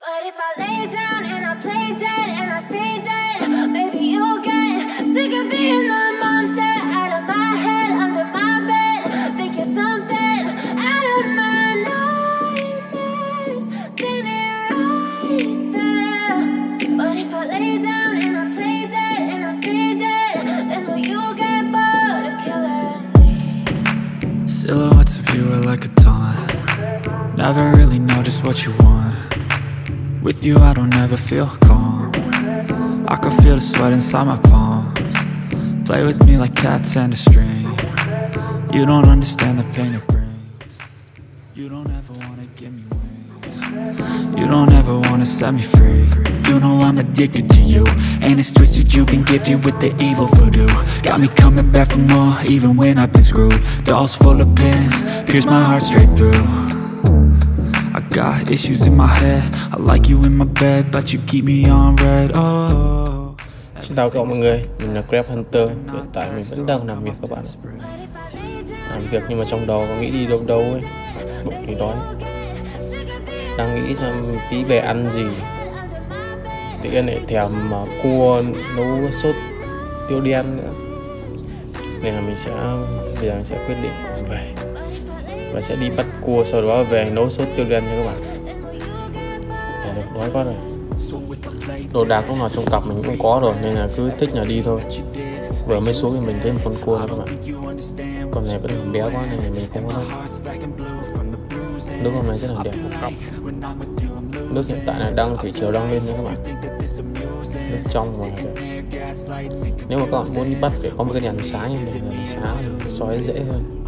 But if I lay down and I play dead and I stay dead, maybe you'll get sick of being the monster out of my head, under my bed. Think you're something out of my nightmares, standing right there. But if I lay down and I play dead and I stay dead, then will you get bored of killing me? Silhouettes of you are like a taunt. Never really know just what you want. With you I don't ever feel calm. I can feel the sweat inside my palms. Play with me like cats and a string. You don't understand the pain it brings. You don't ever wanna give me wings. You don't ever wanna set me free. You know I'm addicted to you, and it's twisted, you've been gifted with the evil voodoo. Got me coming back for more, even when I've been screwed. Dolls full of pins, pierce my heart straight through. I got issues in my head. I like you in my bed, but you keep me on red. Oh. Xin chào các mọi người, mình là Grab Hunter. Hiện tại mình vẫn đang làm việc các bạn. Làm việc nhưng mà trong đầu có nghĩ đi đâu đâu ấy. Bụng thì đói. Đang nghĩ xem tí về ăn gì. Tự nhiên lại thèm cua nấu sốt tiêu đen nữa. Nên là bây giờ mình sẽ quyết định về và sẽ đi bắt cua, sau đó về nấu sốt tiêu đen cho các bạn. Đói quá rồi. Đồ đạc lúc nào trong cặp mình cũng có rồi, nên là cứ thích là đi thôi. Vừa mới xuống thì mình thấy một con cua nữa các bạn. Con này vẫn còn bé quá nên là mình không có. Nước hôm nay rất là đẹp. Nước hiện tại là thủy triều đang lên nha các bạn. Nước trong và đẹp. Nếu mà các bạn muốn đi bắt phải có một cái đèn sáng như này, đèn sáng soi dễ hơn.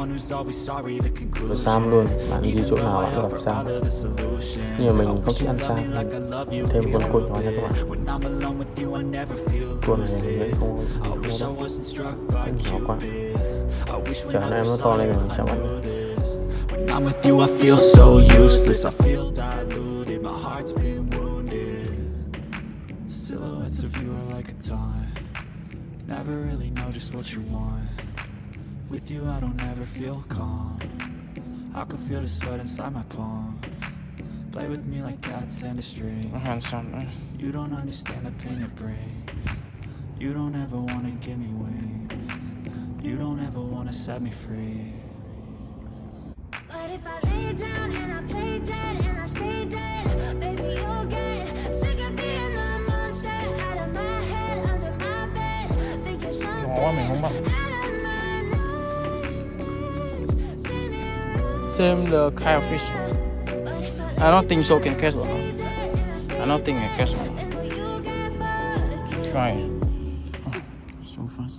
Rồi Sam luôn, bạn đi chỗ nào bạn gặp Sam. Nhưng mà mình không thích ăn Sam, thêm một con cua nhỏ nha các bạn. Cua này mình vẫn không có đâu, nhỏ quá. Chờ nó em nó to lên rồi mình sẽ bắn. When I'm with you I feel so useless. I feel diluted, my heart's been wounded. Silhouettes of you are like a taunt. Never really know just what you want. With you I don't ever feel calm. I can feel the sweat inside my palms. Play with me like cats and a string. You don't understand the pain it brings. You don't ever wanna give me wings. You don't ever wanna set me free. But if I lay down and I play dead and I stay dead, maybe you'll get sick of being the monster out of my head, under my bed. Think you're something out of my nightmares. Same the kind of fish. I don't think so can catch one. I don't think I catch one. Try. So fast.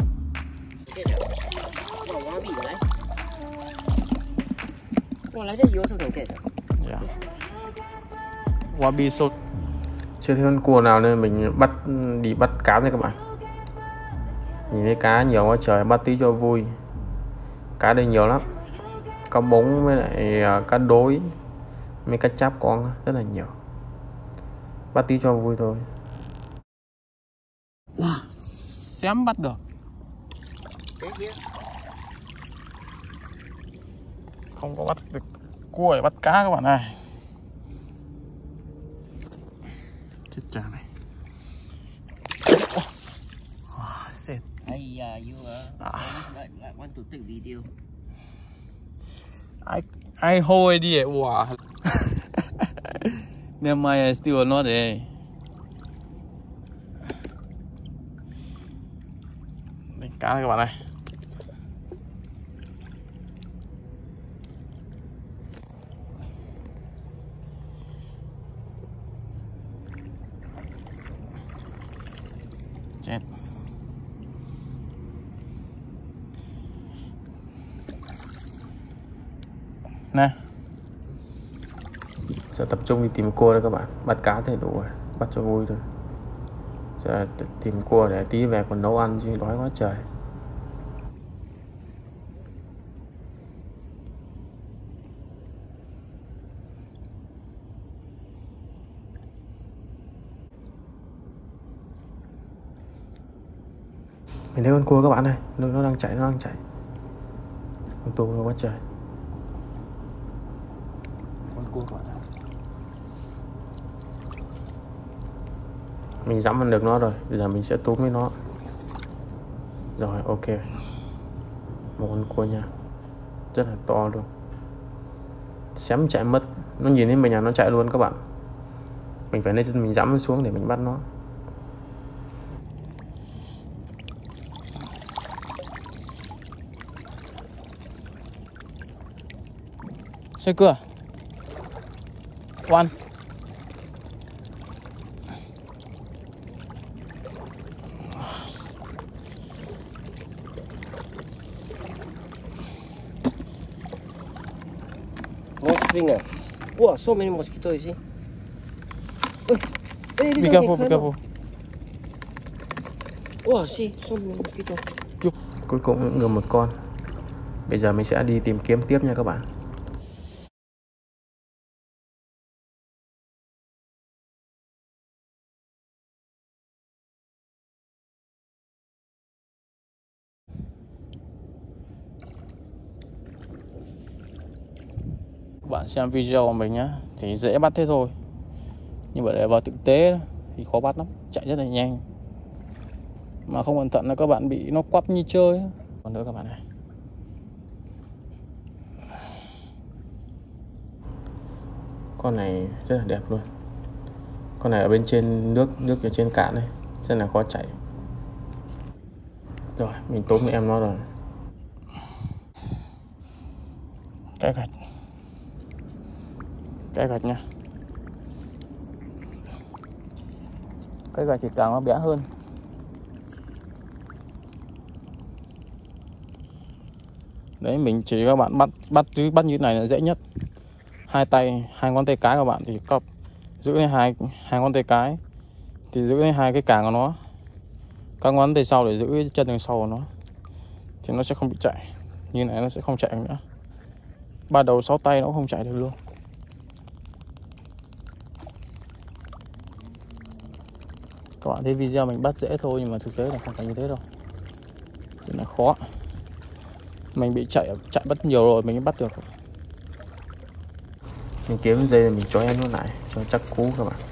Yeah. Wabi sốt. Chưa thấy con cua nào nên mình đi bắt cá thôi các bạn. Nhìn thấy cá nhiều quá trời, bắt tí cho vui. Cá đây nhiều lắm. Cá bống với lại cá đối, mấy cá cháp con rất là nhiều. Bắt tí cho vui thôi. Wow, xém bắt được. Không có bắt được cua để bắt cá các bạn này. Chết chà này. Wow, shit. Hey, you want to take video? I hold idea. Wow. Never mind, I still not there. Đánh cá này các bạn này. Chết. Nè, sẽ tập trung đi tìm cua đây các bạn. Bắt cá thì đủ rồi, bắt cho vui thôi. Sẽ tìm cua để tí về còn nấu ăn chứ đói quá trời. Mình thấy con cua các bạn này, nó đang chạy, con tôm quá trời. Con cua các bạn này. Mình dẫm vào được nó rồi, bây giờ mình sẽ túm với nó. Rồi, ok. Một con cua nha, rất là to luôn. Xém chạy mất, nó nhìn thấy mình là nó chạy luôn các bạn. Mình phải lên mình dẫm xuống để mình bắt nó. Xe cửa One. Mosquito. Wow, so many mosquitoes, you see. Hey, Be careful, be careful. Wow, see, so many mosquitoes. Cuối cùng cũng được một con. Bây giờ mình sẽ đi tìm kiếm tiếp nha các bạn. Các bạn xem video của mình nhá, thì dễ bắt thế thôi. Nhưng mà để vào thực tế thì khó bắt lắm, chạy rất là nhanh. Mà không cẩn thận là các bạn bị nó quắp như chơi. Còn nữa các bạn này. Con này rất là đẹp luôn. Con này ở bên trên nước ở trên cạn này, rất là khó chạy. Rồi, mình tóm với em nó rồi. Cái gạch nha. Cái gạch thì càng nó bé hơn. Đấy, mình chỉ các bạn bắt như thế này là dễ nhất. Hai ngón tay cái của bạn thì cặp giữ lên hai ngón tay cái thì giữ lên hai cái càng của nó. Các ngón tay sau để giữ chân đằng sau của nó thì nó sẽ không bị chạy. Như này nó sẽ không chạy nữa. Ba đầu 6 tay nó cũng không chạy được luôn. Các bạn thấy video mình bắt dễ thôi, nhưng mà thực tế là không phải như thế đâu. Rất là khó. Mình bị chạy bắt nhiều rồi mình mới bắt được. Mình kiếm dây mình trói em nó lại cho chắc cú các bạn.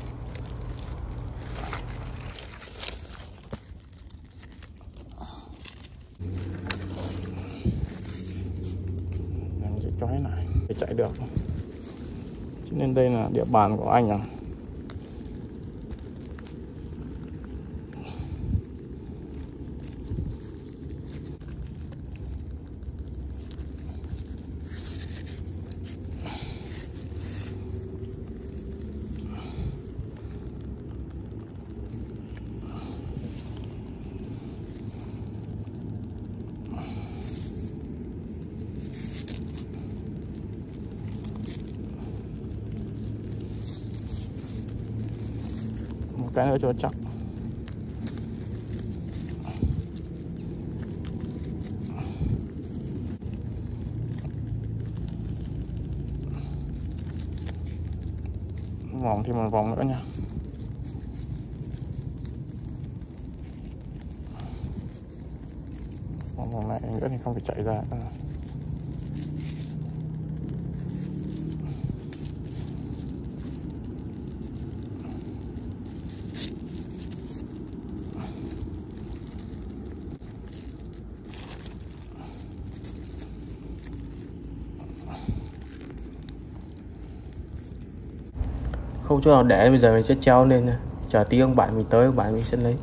Mình sẽ trói lại để chạy được. Cho nên đây là địa bàn của anh à. Một cái nữa cho chắc. Vòng thêm một vòng nữa nha. Vòng này nữa thì không phải chạy ra. Không chỗ nào để, bây giờ mình sẽ treo lên nha. Chờ tí ông bạn mình tới, ông bạn mình sẽ lấy.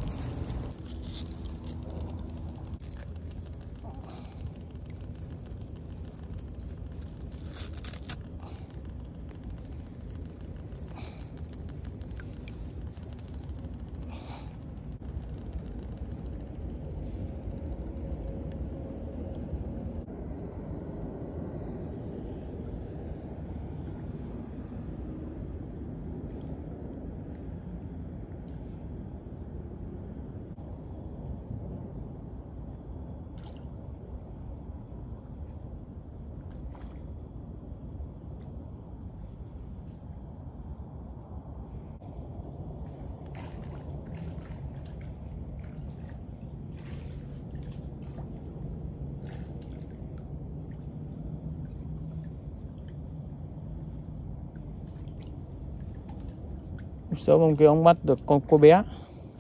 Sớm hôm kia ông bắt được con cua bé.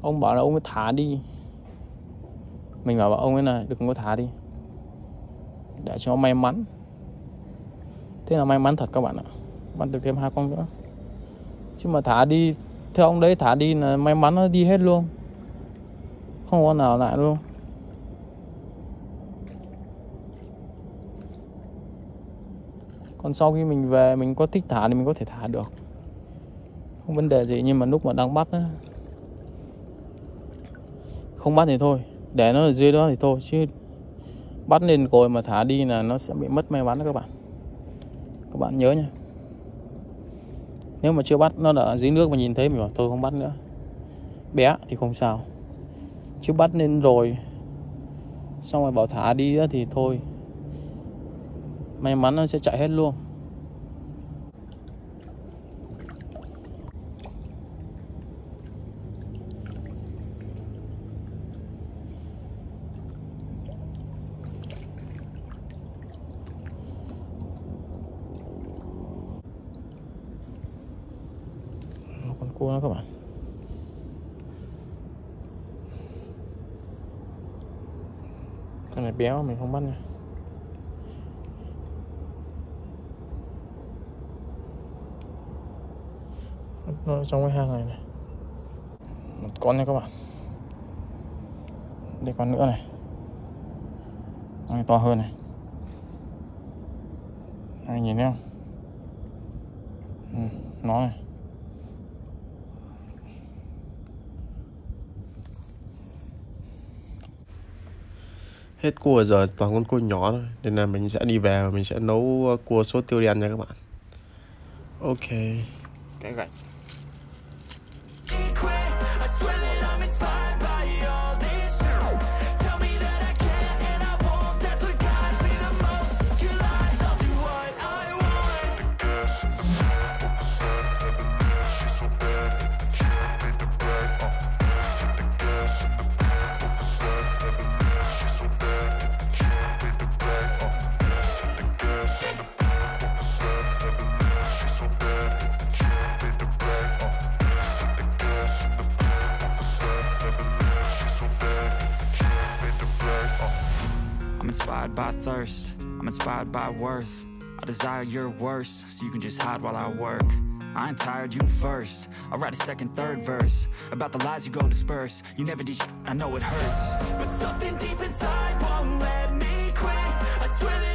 Ông bảo là ông ấy thả đi. Mình bảo ông ấy là đừng có thả đi, để cho nó may mắn. Thế là may mắn thật các bạn ạ, bắt được thêm 2 con nữa. Chứ mà thả đi, theo ông đấy thả đi là may mắn nó đi hết luôn, không có con nào lại luôn. Còn sau khi mình về, mình có thích thả thì mình có thể thả được, không vấn đề gì. Nhưng mà lúc mà đang bắt á, không bắt thì thôi, để nó ở dưới đó thì thôi. Chứ bắt lên cồi mà thả đi là nó sẽ bị mất may mắn đó các bạn. Các bạn nhớ nha. Nếu mà chưa bắt, nó ở dưới nước mà nhìn thấy mình bảo thôi không bắt nữa, bé thì không sao. Chứ bắt lên rồi xong rồi bảo thả đi nữa thì thôi, may mắn nó sẽ chạy hết luôn. Con cua đó các bạn. Con này béo mình không bắt nha. Nó trong cái hang này này. Một con nha các bạn. Đây con nữa này. Nó to hơn này. Anh nhìn thấy không? Nó này. Hết cua giờ toàn con cua nhỏ thôi, nên là mình sẽ đi về và mình sẽ nấu cua sốt tiêu đen nha các bạn. Ok. Cái gạch. I'm inspired by thirst, I'm inspired by worth. I desire your worst, so you can just hide while I work. I ain't tired, you first. I'll write a second, third verse about the lies you go disperse. You never did shit, I know it hurts, but something deep inside won't let me quit. I swear that